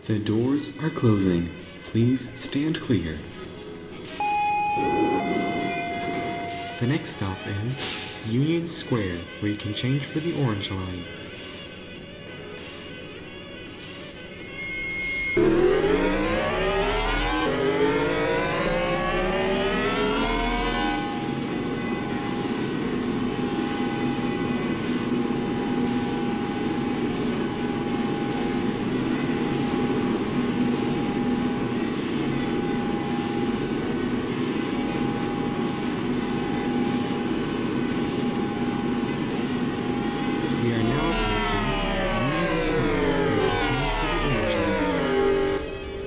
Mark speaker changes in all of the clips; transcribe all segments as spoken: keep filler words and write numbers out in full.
Speaker 1: The doors are closing. Please stand clear. The next stop is Union Square, where you can change for the Orange Line. We are now approaching Union Square, where you can change for the Orange Line.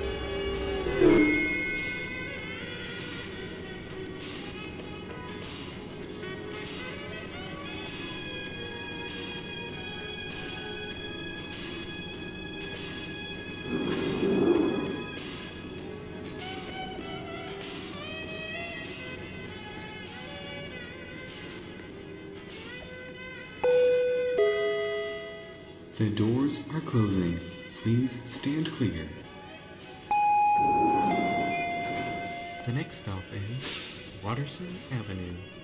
Speaker 1: The doors are closing. Please stand clear. The next stop is Watterson Avenue.